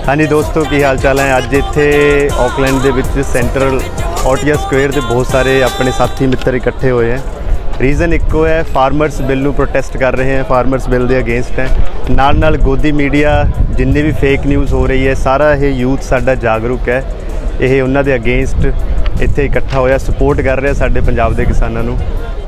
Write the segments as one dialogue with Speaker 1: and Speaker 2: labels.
Speaker 1: हाँ जी दोस्तों, की हाल चाल है। अज इत्थे ऑकलैंड दे विच सेंट्रल ओटिया स्क्वेयर से बहुत सारे अपने साथी मित्र इकट्ठे हुए हैं। रीज़न इक्को है, फार्मर्स बिल नूं प्रोटेस्ट कर रहे हैं, फार्मर्स बिल के अगेंस्ट हैं। नाल नाल गोदी मीडिया जिन्नी भी फेक न्यूज़ हो रही है, सारा ये यूथ साडा जागरूक है। ये उन्हां दे अगेंस्ट इत्थे इकट्ठा होया, सपोर्ट कर रहा साडे पंजाब के किसानों नूं।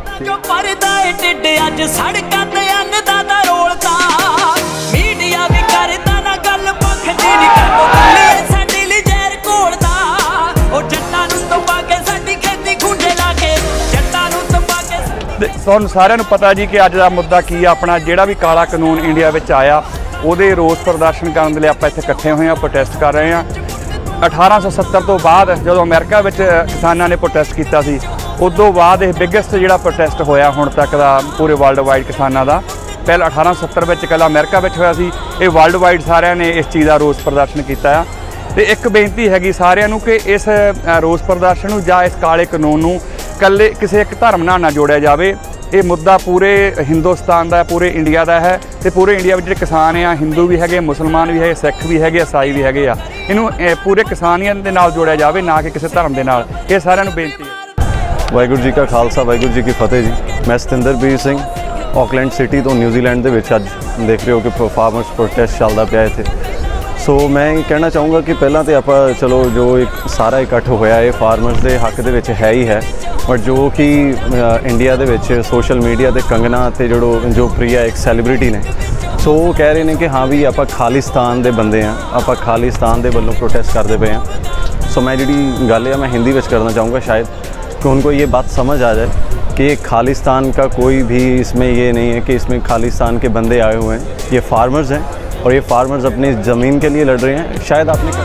Speaker 2: तुहानूं सारिआं नूं पता जी कि अज दा मुद्दा की है। अपना जिहड़ा भी काला कानून इंडिया विच आया उहदे रोस प्रदर्शन करने लई आपां इत्थे इकट्ठे होए हां, प्रोटेस्ट कर रहे हैं। 1870 तो बाद जो अमेरिका विच किसानां ने प्रोटेस्ट कीता सी, उदों बाद यह बिगेस्ट जिहड़ा प्रोटेस्ट होया हुण तक दा पूरे वर्ल्ड वाइड किसानां दा। पहले 1870 विच कला अमेरिका विच होया सी, ये वर्ल्ड वाइड सारिआं ने इस चीज़ का रोस प्रदर्शन किया। तो एक बेनती हैगी सारिआं नूं कि इस रोस प्रदर्शन नूं जां इस काले कानून नूं कल्ले किसी एक धर्म नाल ना जोड़िया जाए। ये मुद्दा पूरे हिंदुस्तान का, पूरे इंडिया का है। तो पूरे इंडिया में जो किसान आ, हिंदू भी है, मुसलमान भी है, सिख भी है, ईसाई भी है। इनू पूरे किसानियत के नाल जोड़िया जाए, ना कि किसी धर्म के नाल। ये सारिआं नूं बेनती है।
Speaker 1: वाहिगुरू जी का खालसा, वाहिगुरू जी की फतेह जी। मैं सतिंदरबीर सिंह ऑकलैंड सिटी तो न्यूजीलैंड के अज देख रहे हो कि फार्मर्स प्रोटेस्ट चलता पाया इत्थे। सो मैं कहना चाहूँगा कि पहला तो आप चलो जो एक सारा इकट्ठ होया ये फार्मर्स के हक दे है ही है, बट जो कि इंडिया के सोशल मीडिया ते कंगना ते जो प्रिया एक सैलीब्रिटी ने, सो वो कह रहे हैं कि हाँ भी आप खालिस्तान के बंदे हैं, आप खालिस्तान के वालों प्रोटेस्ट करते पे हैं। सो मैं जी गल है मैं हिंदी में करना चाहूँगा शायद कि उनको ये बात समझ आ जाए कि खालिस्तान का कोई भी इसमें ये नहीं है कि इसमें खालिस्तान के बंदे आए हुए हैं। ये फार्मर्स हैं और ये फार्मर्स अपनी ज़मीन के लिए लड़ रहे हैं। शायद आपने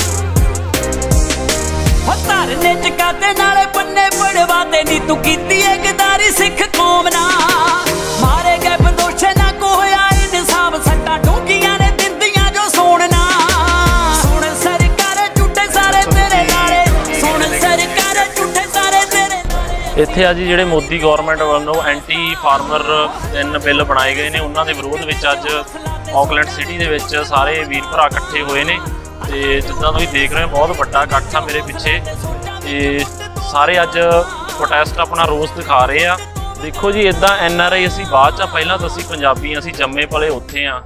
Speaker 3: इत्थे अज जिहड़े मोदी गौरमेंट वालों एंटी फार्मर 3 बिल बनाए गए हैं, उन्होंने विरोध में अज ऑकलैंड सिटी दे विच सारे वीर भरा इकट्ठे हुए हैं। तो जिद्दां तुसीं देख रहे हो बहुत वड्डा इकट्ठ आ मेरे पिछे। तो सारे अज प्रोटेस्ट अपना रोस दिखा रहे हैं। देखो जी इदा NRI असीं बाद च, पहलां तो असीं पंजाबी असीं जम्मे पले उत्थे आ।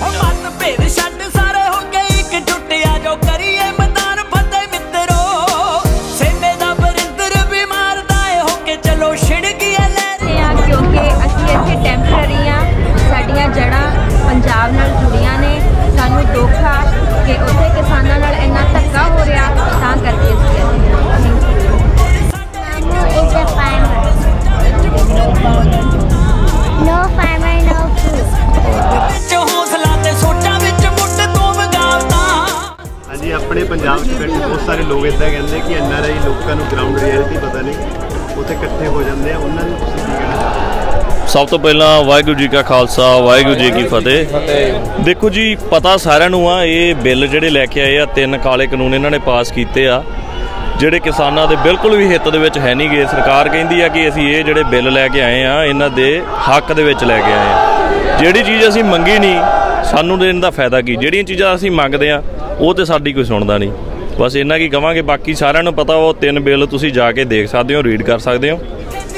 Speaker 4: जड़ा पंजाब नाल जुड़ियां ने, सानू दुख आ कि उत्थे किसानां नाल इन्ना धक्का हो रहा, तां करके
Speaker 1: हाँ जी। अपने पंजाब बैठे बहुत सारे लोग इदा कहते कि NRI लोगों को ग्राउंड रियलिटी पता नहीं, उत्थे इकट्ठे हो जाते हैं। उन्होंने
Speaker 3: सब तो पहला वाहिगुरू जी का खालसा, वाहिगुरू जी की फतेह। देखो जी पता सारिआं नूं आ, ये बिल जिहड़े लैके आए आ 3 काले कानून इन्होंने पास किए आ, जिहड़े किसानां दे बिल्कुल भी हित दे विच है नहीं गे। सरकार कहती है कि असीं ये जिहड़े बिल लैके आए आ इन्हां दे हक दे विच लैके आए आ। जिहड़ी चीज़ असीं मंगी नहीं, सानूं ते इन्हां दा फायदा की। जिहड़ियां चीज़ां असीं मंगदे आ वो तो साडी कोई सुणदा नहीं। बस इन्ना की कहांगे, बाकी सारिआं नूं पता वो 3 बिल तुसीं जाके देख सकदे हो, रीड कर सकदे हो।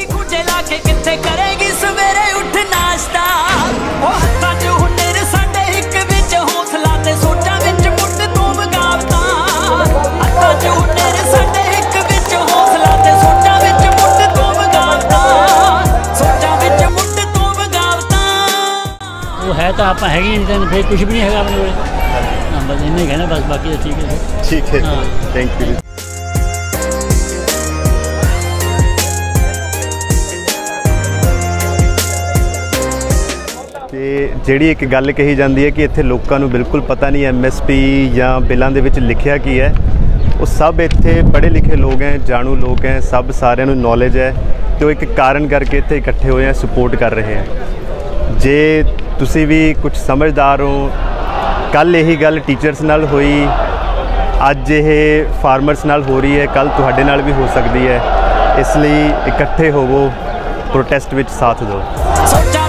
Speaker 5: है तो आप है फिर कुछ भी नहीं है अपने को, बस इन्हें कहना बस, बाकी ठीक है।
Speaker 1: ठीक है, थैंक यू। ਜਿਹੜੀ एक गल कही जाती है कि इत्थे लोगों को बिल्कुल पता नहीं MSP या बिलों के लिखिया की है। वो सब इत्थे पढ़े लिखे लोग हैं, जाणू लोग हैं, सब सारिਆਂ ਨੂੰ नॉलेज है। तो एक कारण करके इत्थे इकट्ठे हुए हैं, सपोर्ट कर रहे हैं। जे तुसी भी कुछ समझदार हो, कल यही गल टीचर्स नाल हुई, अज ये फार्मर्स नाल हो रही है, कल तुहाडे नाल भी हो सकती है। इसलिए इकट्ठे होवो, प्रोटेस्ट विच साथ दो।